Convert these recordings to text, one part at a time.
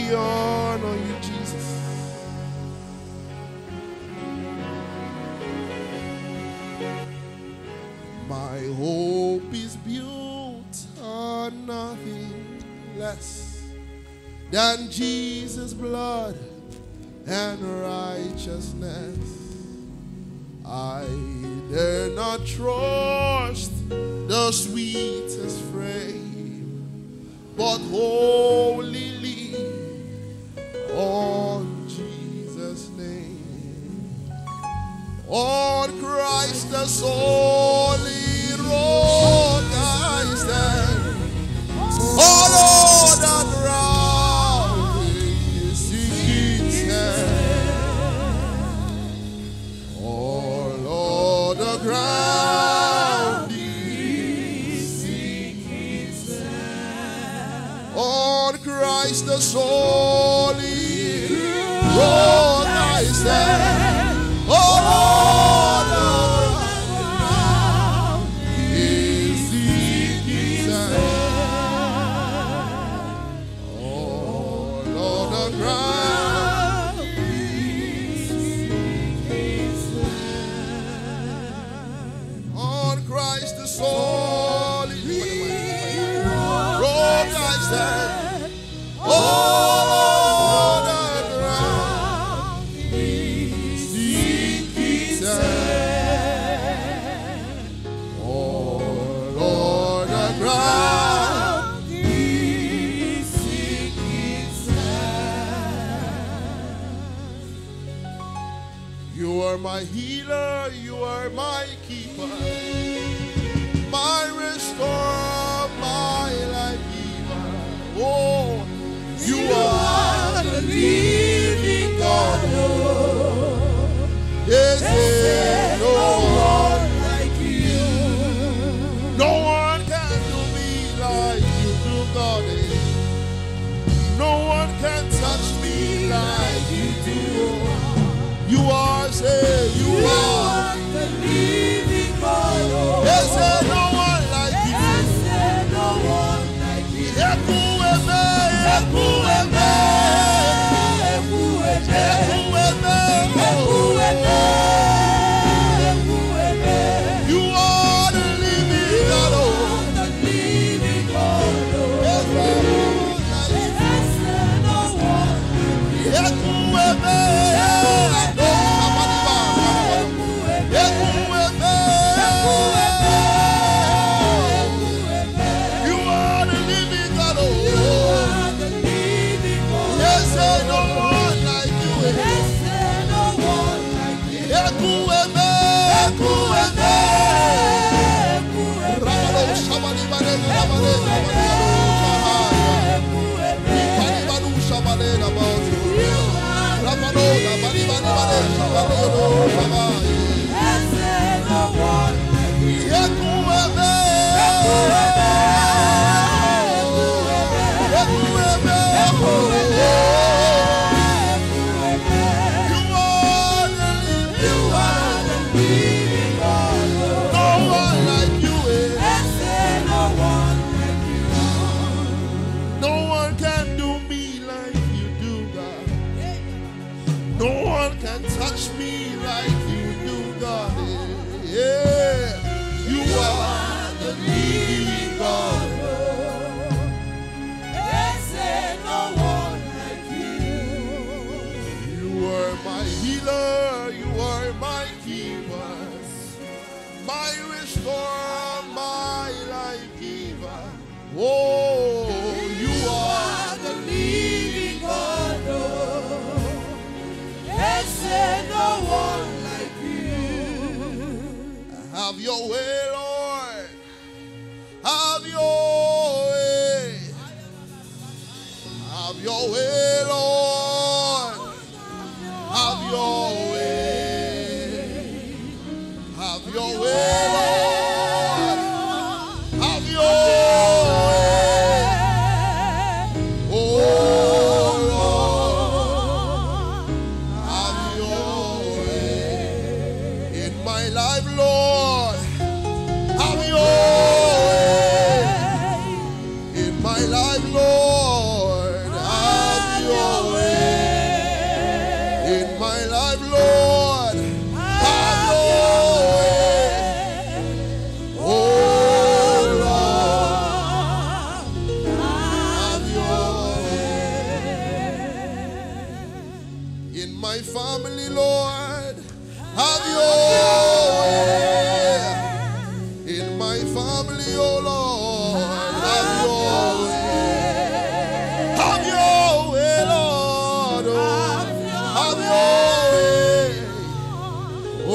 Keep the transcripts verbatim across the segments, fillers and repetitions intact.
we honor you, Jesus. My hope is built on nothing less than Jesus' blood and righteousness. I dare not trust the sweetest frame, but wholly lean on Jesus' name. On Christ the solid rock I stand. All other ground is sinking sand. All other ground is sinking sand. On Christ the solid rock I stand. All other ground is sinking sand. All other ground is sinking sand. On Christ the solid rock I stand. All other ground is sinking sand. All other ground is sinking sand. You are my healer, you are my keeper, my restorer, my life giver. Oh, you are the living God. Yes, yes, no one like you. No one can do me like you do, God. No one can touch me like you do. You are, say, you are the living God. Yes, yes, no one like you. Yes, yes, no one like you. Ekuweme, ekuweme, ekuweme, ekuweme, ekuweme. You are the living God. The living God. Yes, no one like you. Ekuweme. Have your way, Lord. Have your way. Have your way, Lord. Have your way. Have your way, Lord. Have your way. Oh, Lord. Have your way in my life, Lord. Have your way in my life, Lord. Have your my family, Lord, have your way. In my family, oh Lord, have your way. Have your way, Lord, oh, have your way. Oh,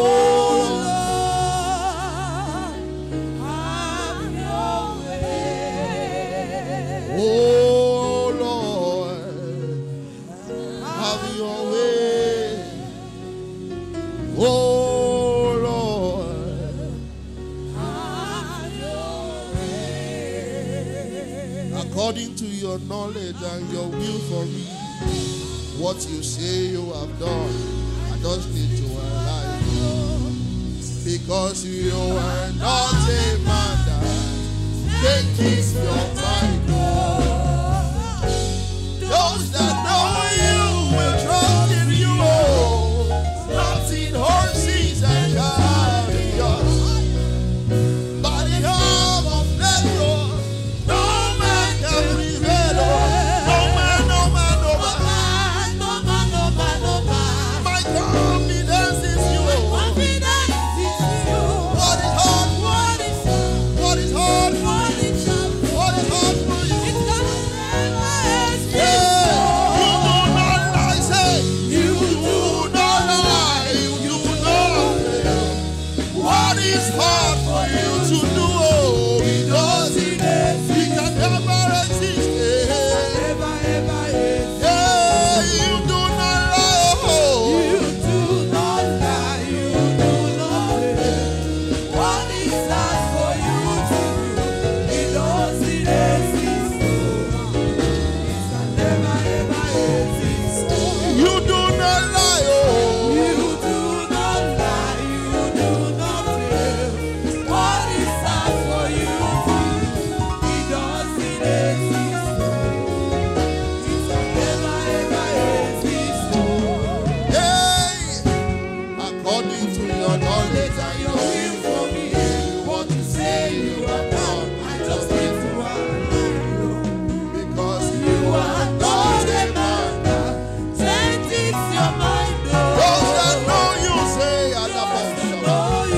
according to your knowledge and your will for me, what you say you have done, I just need to align. Because you are not a man that keeps your mind. Those that know you will trust in you. Not in horses and chariots, but in arm of flesh. No man can prevail. No man, no man, no man. No man, no man, no man. My confidence is you. Confidence is you. What is hard? What is hard? What is hard? What is hard? What is hard for you? It's not it's hard for you to do, oh, because it is. We can never resist it. Never, ever is. Yeah, you do not lie, oh. You do not lie, you do not lie. What is hard for you to do, because it is. It's never, ever is. You do not lie, oh. You do not lie, you do not lie. What is that for you? He does it exist. It's never ever exist. Hey, according to your knowledge and your will for me, what you say you have done, I just need to align. Because you are not a man that changes your mind. Those that know you say, Anambra State.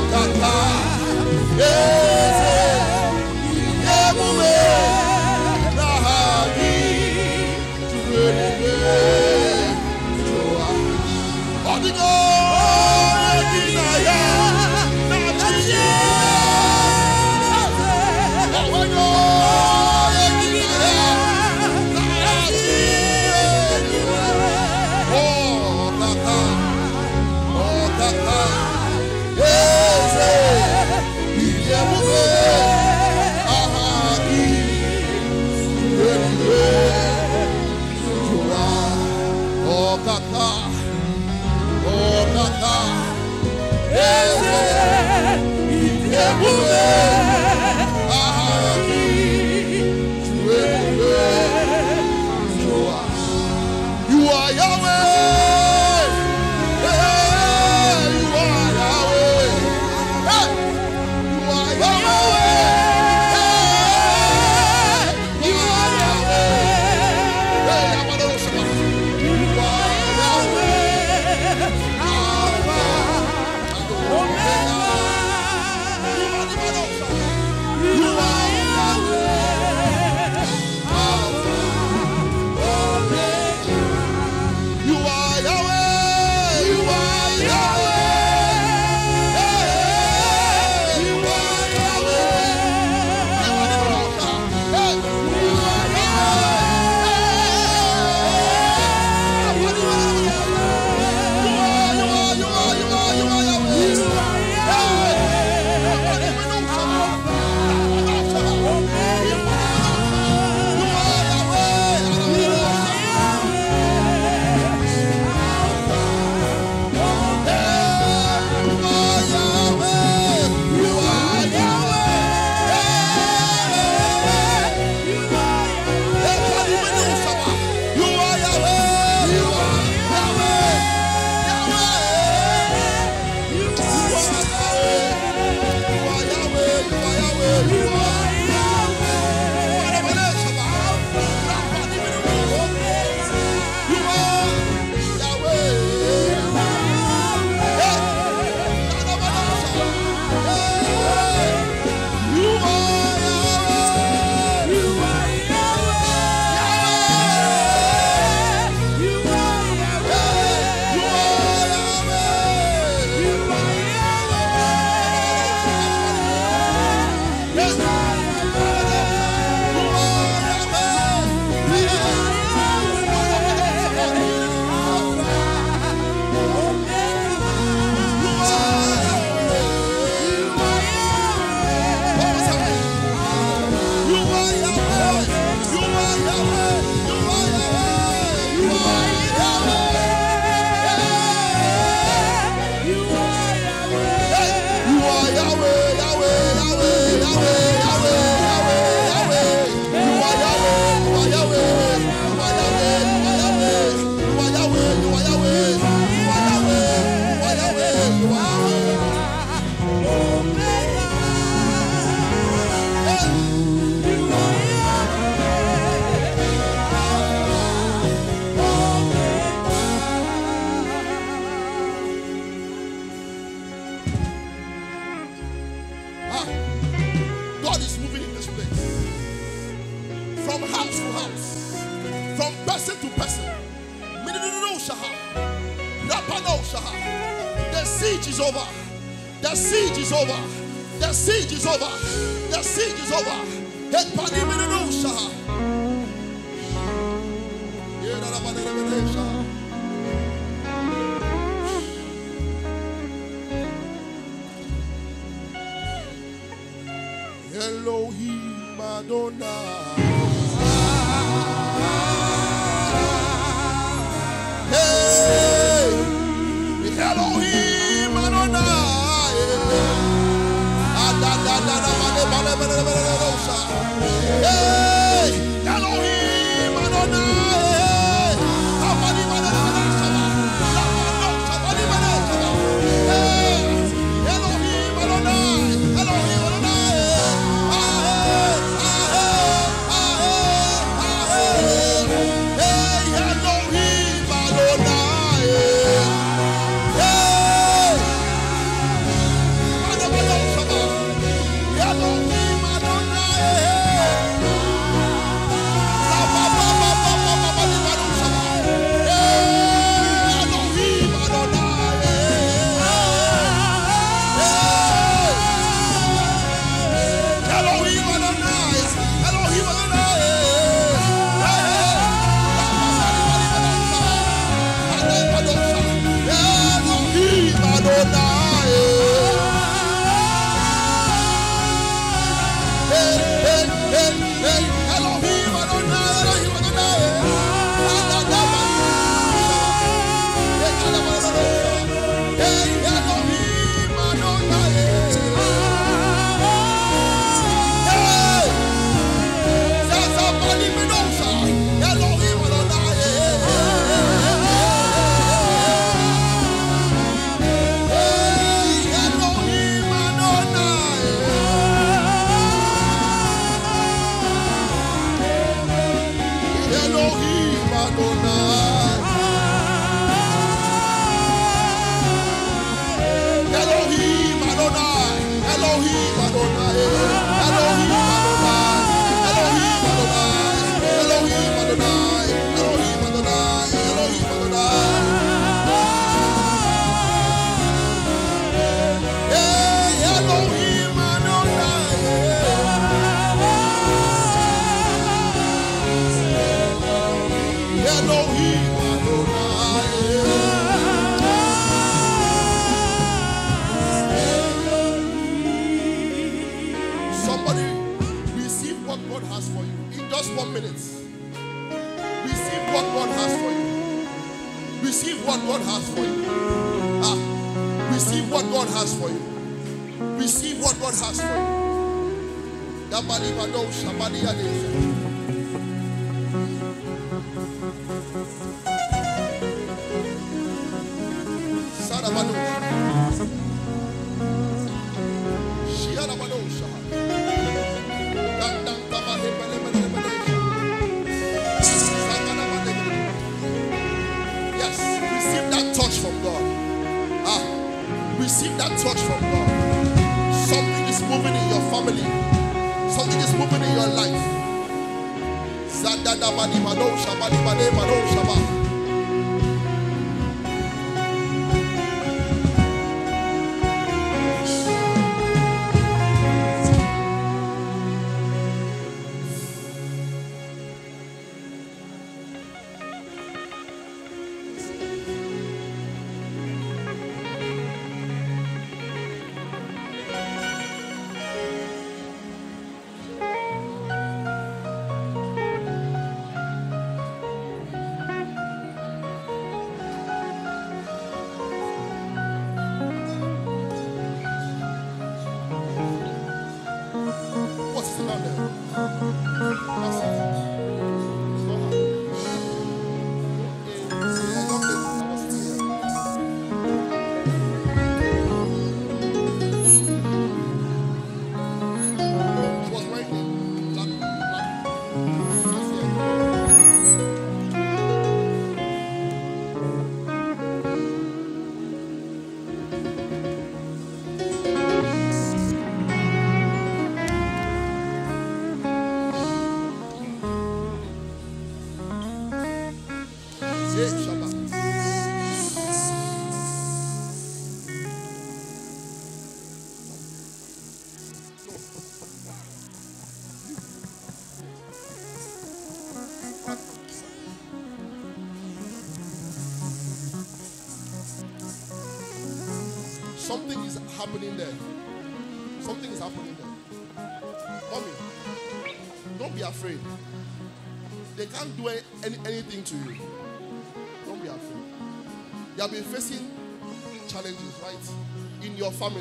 Ah, what God has for you. Ah, receive what God has for you. Receive what God has for you. Yes, receive that touch from God. Ah, receive that touch from God. Something is moving in your family. Something is moving in your life. Something is happening there. Something is happening there. Mommy, don't be afraid. They can't do any, anything to you. Don't be afraid. You have been facing challenges, right? In your family.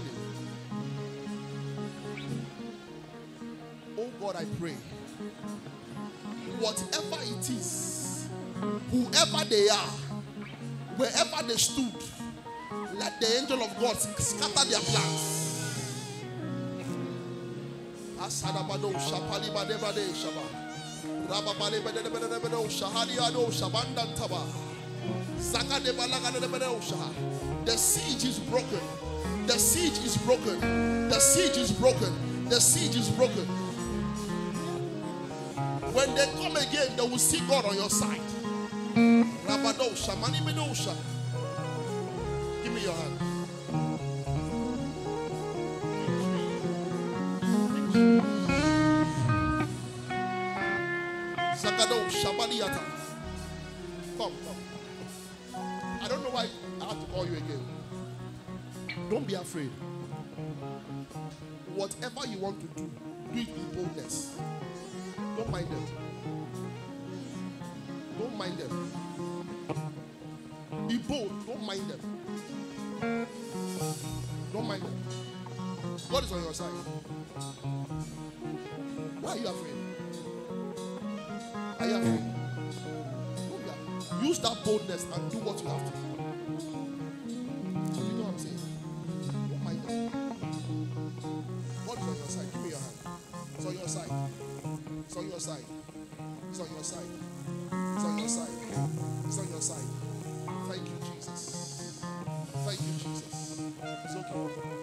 Oh God, I pray. Whatever it is, whoever they are, wherever they stood, let the angel of God scatter their plans. The siege is broken. The siege is broken. The siege is broken. The siege is broken. When they come again, they will see God on your side. Give me your hand. Come, come. I don't know why I have to call you again. Don't be afraid. Whatever you want to do, do it with boldness. Don't mind them. Don't mind them. Be bold. Don't mind them. Don't mind them. God is on your side. Why are you afraid? Are you afraid? Don't be afraid. Use that boldness and do what you have to do. So you know what I'm saying? Don't mind them. God is on your side. Give me your hand. It's on your side. It's on your side. It's on your side. It's on your side. It's on your side. Thank you, Jesus. Thank you, Jesus. It's okay.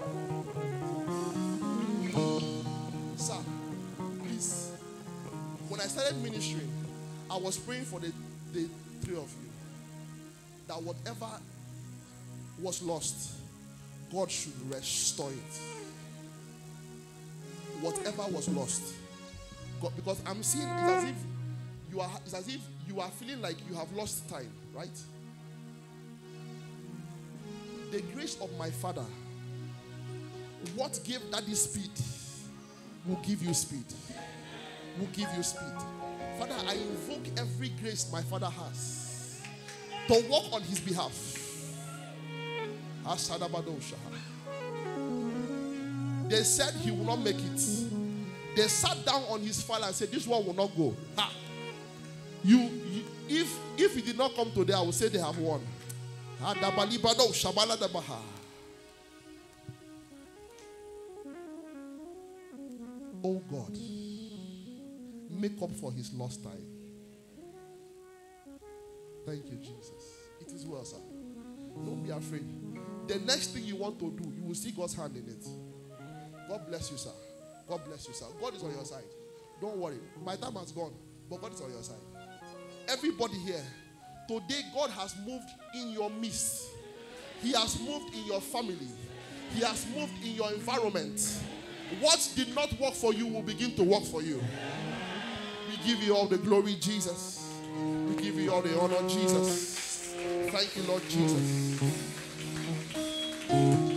Sir, please. When I started ministering, I was praying for the, the three of you. That whatever was lost, God should restore it. Whatever was lost. God, because I'm seeing it's as if you are it's as if you are feeling like you have lost time, right? The grace of my Father, what gave Daddy speed, will give you speed. Will give you speed. Father, I invoke every grace my Father has to walk on his behalf. They said he will not make it. They sat down on his file and said, this one will not go. Ha. You, you, if if he did not come today, I will say they have won. Oh God, make up for his lost time. Thank you, Jesus. It is well, sir. Don't be afraid. The next thing you want to do, you will see God's hand in it. God bless you, sir. God bless you, sir. God is on your side. Don't worry. My time has gone, but God is on your side. Everybody here, today God has moved in your midst. He has moved in your family. He has moved in your environment. What did not work for you will begin to work for you. We give you all the glory, Jesus. We give you all the honor, Jesus. Thank you, Lord Jesus.